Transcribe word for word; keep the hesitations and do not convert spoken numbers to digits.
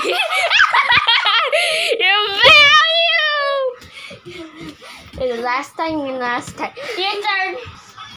Your value. The last time and last time. Your turn.